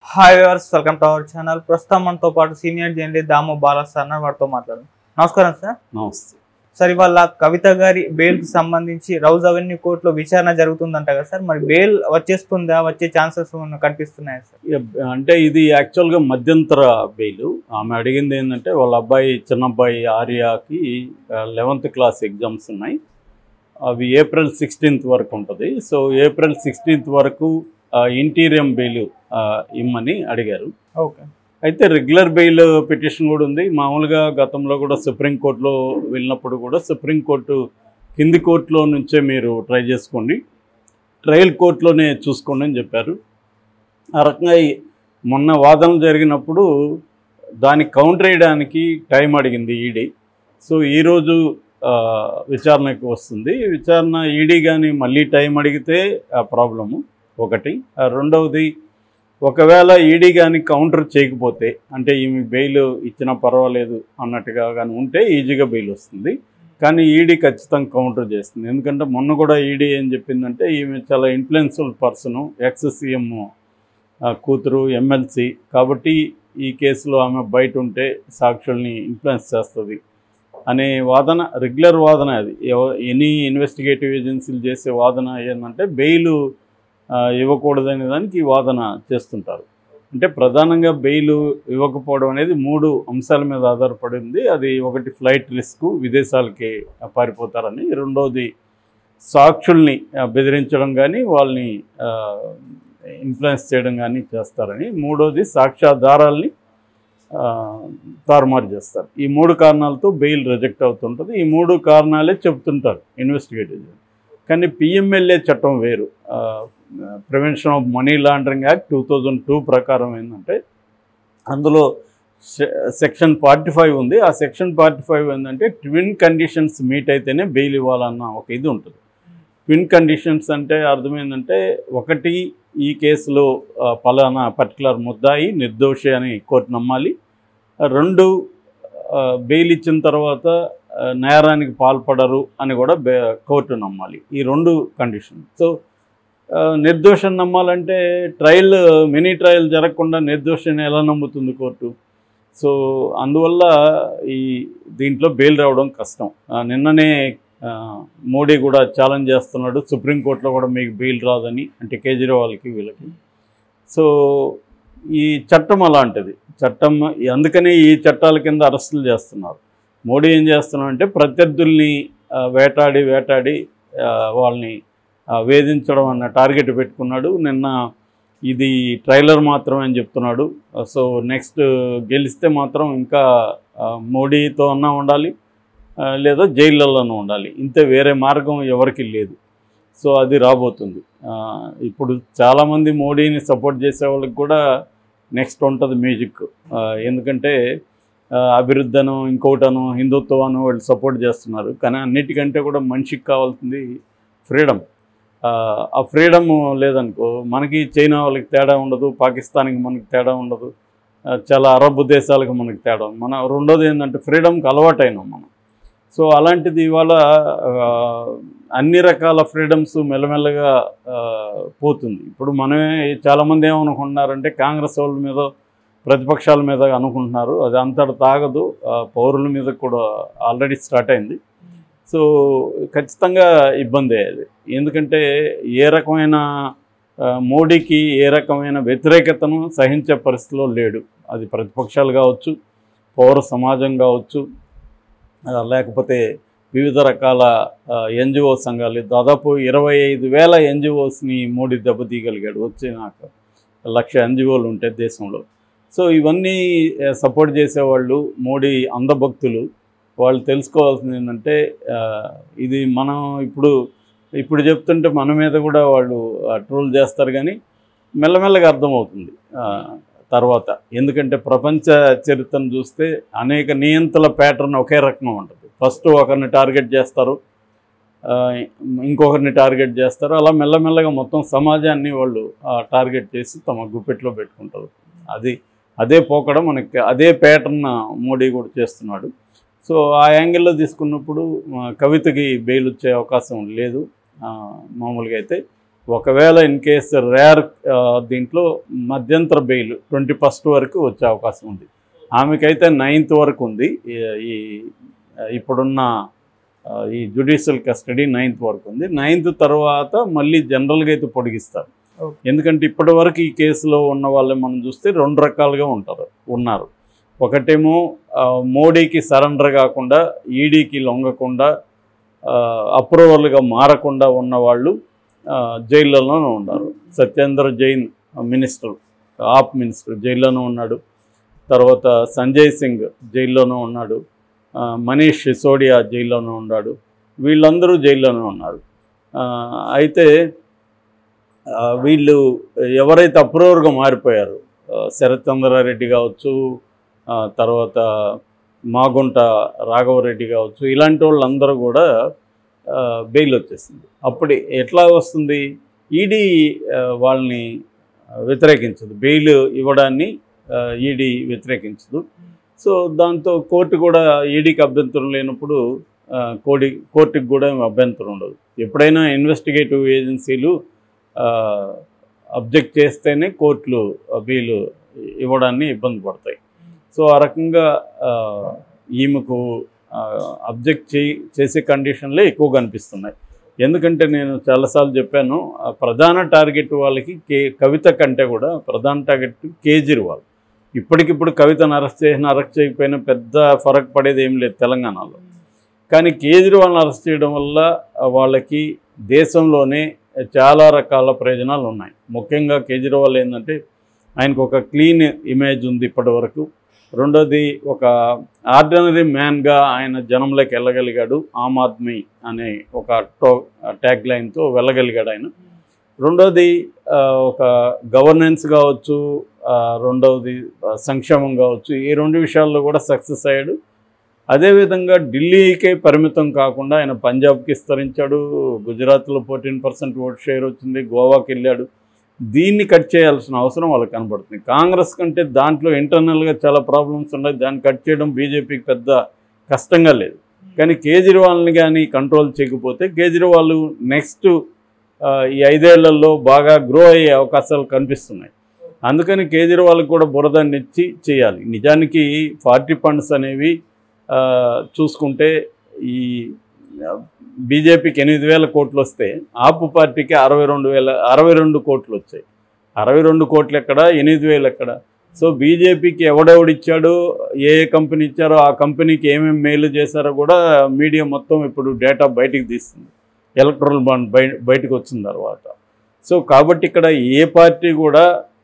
Hi viewers, welcome to our channel. ప్రస్తుతం మనతో పాటు senior journalist Damu Bala sir వారితో మాట్లాడదాం. నమస్కారం సార్. నమస్తే సార్, ఇవాళ కవిత గారి బెయిల్ కి సంబంధించి రౌజ్ అవెన్యూ కోర్టులో విచారణ జరుగుతుందంట కదా సార్, మరి బెయిల్ వచ్చేస్తుందా, వచ్చే ఛాన్సెస్ కనిపిస్తున్నాయా సార్? అంటే ఇది యాక్చువల్గా మధ్యంతర బెయిల్. ఆమె అడిగింది ఏంటంటే వాళ్ళ అబ్బాయి చిన్న అబ్బాయి ఆర్యాకి 11th క్లాస్ ఎగ్జామ్స్ ఉన్నాయి. అవి April 16th వరకు ఉంటుంది. సో April 16th వరకు ఇంటీరియం బెయిల్ ఇమ్మని అడిగారు. ఓకే. అయితే రెగ్యులర్ బెయిల్ పిటిషన్ కూడా ఉంది. మామూలుగా గతంలో కూడా సుప్రీంకోర్టులో వెళ్ళినప్పుడు కూడా సుప్రీంకోర్టు కింది కోర్టులో నుంచే మీరు ట్రై చేసుకోండి, ట్రయల్ కోర్టులోనే చూసుకోండి అని చెప్పారు. ఆ రకంగా మొన్న వాదనలు జరిగినప్పుడు దానికి కౌంటర్ వేయడానికి టైం అడిగింది ఈడీ. సో ఈరోజు విచారణకు వస్తుంది. విచారణ ఈడీ కానీ మళ్ళీ టైం అడిగితే ఆ ప్రాబ్లము ఒకటి. రెండవది, ఒకవేళ ఈడీ కానీ కౌంటర్ చేయకపోతే, అంటే ఈమె బెయిల్ ఇచ్చినా పర్వాలేదు అన్నట్టుగా కానీ ఉంటే ఈజీగా బెయిల్ వస్తుంది. కానీ ఈడీ ఖచ్చితంగా కౌంటర్ చేస్తుంది. ఎందుకంటే మొన్న కూడా ఈడీ ఏం చెప్పిందంటే ఈమె చాలా ఇన్ఫ్లుయెన్షియల్ పర్సను, ఎక్స్-సీఎం కూతురు, ఎమ్మెల్సీ, కాబట్టి ఈ కేసులో ఆమె బయట ఉంటే సాక్షుల్ని ఇన్ఫ్లుయెన్స్ చేస్తుంది అనే వాదన, రెగ్యులర్ వాదన. అది ఎనీ ఇన్వెస్టిగేటివ్ ఏజెన్సీలు చేసే వాదన ఏంటంటే బెయిల్ ఇవ్వకూడదనే దానికి ఈ వాదన చేస్తుంటారు. అంటే ప్రధానంగా బెయిల్ ఇవ్వకపోవడం అనేది 3 అంశాల మీద ఆధారపడింది. అది ఒకటి ఫ్లైట్ రిస్క్, విదేశాలకి పారిపోతారని. రెండవది సాక్షుల్ని బెదిరించడం కానీ వాళ్ళని ఇన్ఫ్లుయెన్స్ చేయడం కానీ చేస్తారని. మూడోది సాక్ష్యాధారాల్ని తారుమారు చేస్తారు. ఈ 3 కారణాలతో బెయిల్ రిజెక్ట్ అవుతుంటుంది. ఈ 3 కారణాలే చెబుతుంటారు ఇన్వెస్టిగేటివ్. కానీ పిఎంఎల్ఏ చట్టం వేరు. Prevention of money laundering act 2002 ప్రకారం ఏంటంటే అందులో సెక్షన్ 45 ఉంది. ఆ సెక్షన్ 45 ఏంటంటే ట్విన్ కండిషన్స్ మీట్ అయితేనే బెయిల్ ఇవ్వాలన్న ఒక ఇది ఉంటుంది. ట్విన్ కండిషన్స్ అంటే అర్థమైందంటే, ఒకటి, ఈ కేసులో పలానా పర్టికులర్ ముద్దాయి నిర్దోషి అని కోర్టు నమ్మాలి. 2, బెయిల్ ఇచ్చిన తర్వాత నేరానికి పాల్పడరు అని కూడా కోర్టు నమ్మాలి. ఈ 2 కండిషన్. సో నిర్దోషం నమ్మాలంటే మినీ ట్రయల్ జరగకుండా నిర్దోషిని ఎలా నమ్ముతుంది కోర్టు? సో అందువల్ల దీంట్లో బెయిల్ రావడం కష్టం. నిన్ననే మోడీ కూడా ఛాలెంజ్ చేస్తున్నాడు సుప్రీంకోర్టులో కూడా మీకు బెయిల్ రాదని, అంటే కేజ్రీవాల్కి వీళ్ళకి. సో ఈ చట్టం అలాంటిది. చట్టం అందుకనే ఈ చట్టాల కింద అరెస్టులు చేస్తున్నారు. మోడీ ఏం చేస్తున్నాడంటే ప్రత్యర్థుల్ని వేటాడి వాళ్ళని వేధించడం అన్న టార్గెట్ పెట్టుకున్నాడు. నిన్న ఇది ట్రైలర్ మాత్రమే అని చెప్తున్నాడు. సో నెక్స్ట్ గెలిస్తే మాత్రం ఇంకా మోడీతో అన్నా ఉండాలి, లేదా జైళ్ళల్లోనూ ఉండాలి. ఇంతే, వేరే మార్గం ఎవరికి లేదు. సో అది రాబోతుంది. ఇప్పుడు చాలామంది మోడీని సపోర్ట్ చేసే వాళ్ళకి కూడా నెక్స్ట్ ఉంటుంది మ్యూజిక్. ఎందుకంటే అభివృద్ధను, ఇంకోటను, హిందుత్వాన్ని వాళ్ళు సపోర్ట్ చేస్తున్నారు. కానీ అన్నిటికంటే కూడా మనిషికి కావాల్సింది ఫ్రీడమ్. ఆ ఫ్రీడమ్ లేదనుకో మనకి చైనా వాళ్ళకి తేడా ఉండదు, పాకిస్తాన్కి మనకి తేడా ఉండదు, చాలా అరబ్ దేశాలకు మనకి తేడా. రెండోది ఏంటంటే ఫ్రీడమ్కి అలవాటైనాం మనం. సో అలాంటిది ఇవాళ అన్ని రకాల ఫ్రీడమ్స్ మెల్లమెల్లగా పోతుంది. ఇప్పుడు మనమే చాలామంది ఏమనుకుంటున్నారంటే కాంగ్రెస్ వాళ్ళ మీద, ప్రతిపక్షాల మీద అనుకుంటున్నారు. అది అంతటి తాగదు, పౌరుల మీద కూడా ఆల్రెడీ స్టార్ట్ అయింది. సో ఖచ్చితంగా ఇబ్బంది అది. ఎందుకంటే ఏ రకమైన మోడీకి ఏ రకమైన వ్యతిరేకతను సహించే పరిస్థితిలో లేడు. అది ప్రతిపక్షాలు కావచ్చు, పౌర సమాజం కావచ్చు, లేకపోతే వివిధ రకాల ఎన్జిఓ సంఘాలు. దాదాపు 25,000 ఎన్జిఓస్ని మోడీ దెబ్బతీయగలిగాడు. వచ్చినాక 1,00,000 ఎన్జిఓలు ఉంటాయి దేశంలో. సో ఇవన్నీ సపోర్ట్ చేసేవాళ్ళు మోడీ అంధభక్తులు. వాళ్ళు తెలుసుకోవాల్సింది ఏంటంటే, ఇది మనం ఇప్పుడు చెప్తుంటే మన మీద కూడా వాళ్ళు ట్రోల్ చేస్తారు. కానీ మెల్లమెల్లగా అర్థమవుతుంది తర్వాత. ఎందుకంటే ప్రపంచ చరిత్రను చూస్తే అనేక నియంత్రణ ప్యాటర్న్ ఒకే రకంగా ఉంటుంది. ఫస్ట్ ఒకరిని టార్గెట్ చేస్తారు, ఇంకొకరిని టార్గెట్ చేస్తారు. అలా మెల్లమెల్లగా మొత్తం సమాజాన్ని వాళ్ళు టార్గెట్ చేసి తమ గుప్పెట్లో పెట్టుకుంటారు. అదే పోకడం మనకి, అదే ప్యాటర్న్ మోడీ కూడా చేస్తున్నాడు. సో ఆ యాంగిల్లో తీసుకున్నప్పుడు కవితకి బెయిల్ వచ్చే అవకాశం లేదు మామూలుగా అయితే. ఒకవేళ ఇన్ కేసు రేర్ దీంట్లో మధ్యంతర బెయిల్ 21st వరకు వచ్చే అవకాశం ఉంది. ఆమెకైతే 9th వరకు ఉంది. ఈ ఇప్పుడున్న ఈ జ్యుడిషియల్ కస్టడీ 9th వరకు ఉంది. 9th తర్వాత మళ్ళీ జనరల్గా అయితే పొడిగిస్తారు. ఎందుకంటే ఇప్పటి వరకు ఈ కేసులో ఉన్న వాళ్ళే మనం చూస్తే 2 రకాలుగా ఉన్నారు. ఒకటేమో మోడీకి సరెండర్ కాకుండా, ఈడీకి లొంగకుండా, అప్రూవల్గా మారకుండా ఉన్నవాళ్ళు జైల్లోనే ఉన్నారు. సత్యేంద్ర జైన్ మినిస్టర్, ఆప్ మినిస్టర్ జైల్లోనే ఉన్నాడు. తర్వాత సంజయ్ సింగ్ జైల్లోనే ఉన్నాడు. మనీష్ సిసోడియా జైల్లోనే ఉన్నాడు. వీళ్ళందరూ జైల్లోనే ఉన్నారు. అయితే వీళ్ళు ఎవరైతే అప్రూవర్గా మారిపోయారు, శరత్ చంద్రారెడ్డి కావచ్చు, తర్వాత మాగుంట రాఘవరెడ్డి కావచ్చు, ఇలాంటి వాళ్ళందరూ కూడా బెయిల్ వచ్చేసింది. అప్పుడు ఎట్లా వస్తుంది? ఈడీ వాళ్ళని వ్యతిరేకించదు, బెయిల్ ఇవ్వడాన్ని ఈడీ వ్యతిరేకించదు. సో దాంతో కోర్టు కూడా ఈడీకి అభ్యంతరం లేనప్పుడు కోర్టుకి కూడా అభ్యంతరం ఉండదు. ఎప్పుడైనా ఇన్వెస్టిగేటివ్ ఏజెన్సీలు అబ్జెక్ట్ చేస్తేనే కోర్టులు బెయిల్ ఇవ్వడాన్ని ఇబ్బంది పడతాయి. సో ఆ రకంగా ఈమెకు అబ్జెక్ట్ చేసే కండిషన్లే ఎక్కువ కనిపిస్తున్నాయి. ఎందుకంటే నేను చాలాసార్లు చెప్పాను, ప్రధాన టార్గెట్ వాళ్ళకి కవిత కంటే కూడా ప్రధాన టార్గెట్ కేజ్రీవాల్. ఇప్పటికిప్పుడు కవితను అరెస్ట్ చేయకపోయినా పెద్ద ఫరక్ పడేది ఏం లేదు తెలంగాణలో. కానీ కేజ్రీవాల్ని అరెస్ట్ చేయడం వల్ల వాళ్ళకి దేశంలోనే చాలా రకాల ప్రయోజనాలు ఉన్నాయి. ముఖ్యంగా కేజ్రీవాల్ ఏంటంటే ఆయనకు ఒక క్లీన్ ఇమేజ్ ఉంది ఇప్పటి వరకు. రెండోది, ఒక ఆర్డినరీ మ్యాన్గా ఆయన జనంలోకి వెళ్ళగలిగాడు. ఆమ్ ఆద్మీ అనే ఒక ట్యాగ్ లైన్తో వెళ్ళగలిగాడు ఆయన. రెండోది, ఒక గవర్నెన్స్ కావచ్చు, రెండవది సంక్షేమం కావచ్చు, ఈ 2 విషయాల్లో కూడా సక్సెస్ అయ్యాడు. అదేవిధంగా ఢిల్లీకే పరిమితం కాకుండా ఆయన పంజాబ్కి విస్తరించాడు. గుజరాత్లో 14% ఓట్ షేర్ వచ్చింది. గోవాకి వెళ్ళాడు. దీన్ని కట్ చేయాల్సిన అవసరం వాళ్ళకి కనబడుతుంది. కాంగ్రెస్ కంటే దాంట్లో ఇంటర్నల్గా చాలా ప్రాబ్లమ్స్ ఉన్నాయి. దాన్ని కట్ చేయడం బీజేపీకి పెద్ద కష్టంగా లేదు. కానీ కేజ్రీవాల్ని కానీ కంట్రోల్ చేయకపోతే కేజ్రీవాల్ నెక్స్ట్ ఈ 5 ఏళ్లలో బాగా గ్రో అయ్యే అవకాశాలు కనిపిస్తున్నాయి. అందుకని కేజ్రీవాల్కి కూడా బురదనిచ్చి చేయాలి. నిజానికి 40 ఫండ్స్ అనేవి చూసుకుంటే ఈ బీజేపీకి 8,000 కోట్లు వస్తే ఆపు పార్టీకి 62 కోట్లు వచ్చాయి. 62 కోట్లు ఎక్కడ, 8,000 ఎక్కడ? సో బీజేపీకి ఎవడెవడిచ్చాడో, ఏ కంపెనీ ఇచ్చారో ఆ కంపెనీకి ఏమేమి మేలు చేశారో కూడా మీడియా మొత్తం ఇప్పుడు డేటా బయటికి తీస్తుంది, ఎలక్ట్రల్ బాండ్ బయటకు వచ్చిన తర్వాత. సో కాబట్టి ఇక్కడ ఏ పార్టీ కూడా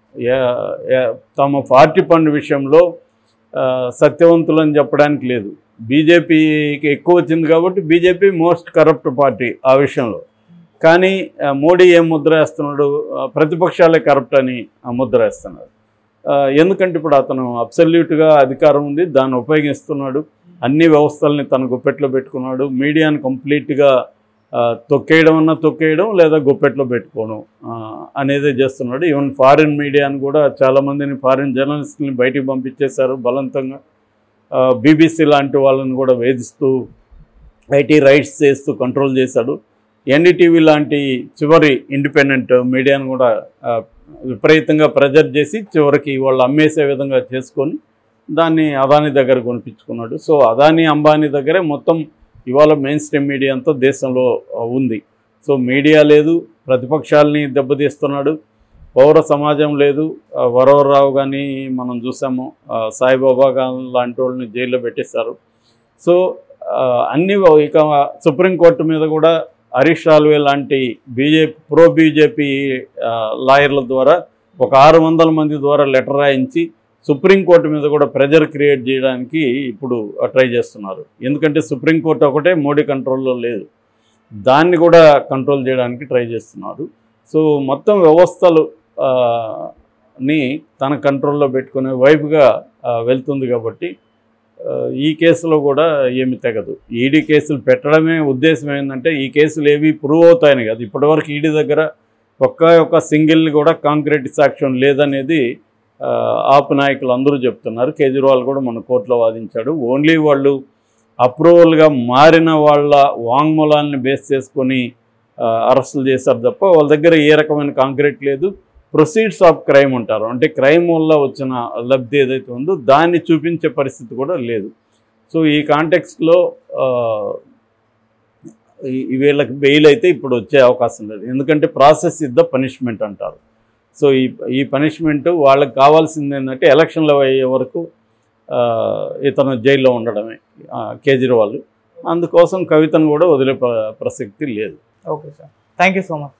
తమ 40 ఫండ్ విషయంలో సత్యవంతులని చెప్పడానికి లేదు. బీజేపీకి ఎక్కువ వచ్చింది కాబట్టి బీజేపీ మోస్ట్ కరప్ట్ పార్టీ ఆ విషయంలో. కానీ మోడీ ఏం ముద్ర వేస్తున్నాడు? ప్రతిపక్షాలే కరప్ట్ అని ముద్ర వేస్తున్నాడు. ఎందుకంటే ఇప్పుడు అతను అబ్సల్యూట్గా అధికారం ఉంది, దాన్ని ఉపయోగిస్తున్నాడు. అన్ని వ్యవస్థల్ని తన గుప్పెట్లో పెట్టుకున్నాడు. మీడియాను కంప్లీట్గా తొక్కేయడం లేదా గుప్పెట్లో పెట్టుకోవడం అనేది చేస్తున్నాడు. ఈవెన్ ఫారిన్ మీడియాను కూడా చాలామందిని, ఫారిన్ జర్నలిస్టులని బయటికి పంపించేశారు బలవంతంగా. బీబీసీ లాంటి వాళ్ళని కూడా వేధిస్తూ ఐటీ రైట్స్ చేస్తూ కంట్రోల్ చేశాడు. ఎన్డీటీవీ లాంటి చివరి ఇండిపెండెంట్ మీడియాను కూడా విపరీతంగా ప్రెజర్ చేసి చివరికి వాళ్ళు అమ్మేసే విధంగా చేసుకొని దాన్ని అదానీ దగ్గర కొనిపించుకున్నాడు. సో అదానీ అంబానీ దగ్గరే మొత్తం ఇవాళ మెయిన్ స్ట్రీమ్ మీడియా అంతా దేశంలో ఉంది. సో మీడియా లేదు, ప్రతిపక్షాలని దెబ్బతీస్తున్నాడు, పౌర సమాజం లేదు. వరవరరావు కానీ మనం చూసాము, సాయిబాబా లాంటి వాళ్ళని జైల్లో పెట్టేశారు. సో అన్ని ఇక సుప్రీంకోర్టు మీద కూడా హరీష్ సాల్వే లాంటి ప్రో బీజేపీ లాయర్ల ద్వారా ఒక 600 మంది ద్వారా లెటర్ రాయించి సుప్రీంకోర్టు మీద కూడా ప్రెజర్ క్రియేట్ చేయడానికి ఇప్పుడు ట్రై చేస్తున్నారు. ఎందుకంటే సుప్రీంకోర్టు ఒకటే మోడీ కంట్రోల్లో లేదు, దాన్ని కూడా కంట్రోల్ చేయడానికి ట్రై చేస్తున్నారు. సో మొత్తం వ్యవస్థలు ని తన కంట్రోల్లో పెట్టుకునే వైపుగా వెళ్తుంది. కాబట్టి ఈ కేసులో కూడా ఏమి తెగదు. ఈడీ కేసులు పెట్టడమే ఉద్దేశం ఏంటంటే ఈ కేసులు ఏవి ప్రూవ్ అవుతాయని కాదు. ఇప్పటివరకు ఈడీ దగ్గర ఒక్క సింగిల్ కూడా కాంక్రీట్ సాక్ష్యం లేదనేది ఆప్ నాయకులు అందరూ చెప్తున్నారు. కేజ్రీవాల్ కూడా మన కోర్టులో వాదించాడు. ఓన్లీ వాళ్ళు అప్రూవల్గా మారిన వాళ్ళ వాంగ్మూలాన్ని బేస్ చేసుకొని అరెస్టులు చేశారు తప్ప వాళ్ళ దగ్గర ఏ రకమైన కాంక్రీట్ లేదు. ప్రొసీడ్స్ ఆఫ్ క్రైమ్ ఉంటారు, అంటే క్రైమ్ వల్ల వచ్చిన లబ్ధి ఏదైతే ఉందో దాన్ని చూపించే పరిస్థితి కూడా లేదు. సో ఈ కాంటెక్స్ట్లో వీళ్ళకి బెయిల్ అయితే ఇప్పుడు వచ్చే అవకాశం లేదు, ఎందుకంటే ప్రాసెస్ ఇస్ ద పనిష్మెంట్ అంటారు. సో ఈ పనిష్మెంట్ వాళ్ళకి కావాల్సింది ఏంటంటే ఎలక్షన్లు అయ్యే వరకు ఇతను జైల్లో ఉండడమే కేజ్రీవాల్. అందుకోసం కవితను కూడా వదిలే ప్రసక్తి లేదు. Okay sir, thank you so much.